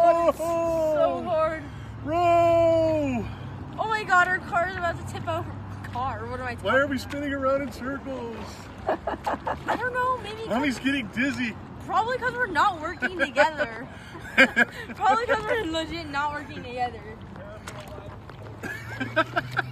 god, it's so hard. Row! Oh my god, our car is about to tip over. Car? What am I talking Why are we about? spinning around in circles? I don't know, maybe. Mommy's getting dizzy. Probably because we're not working together. Probably because we're legit not working together.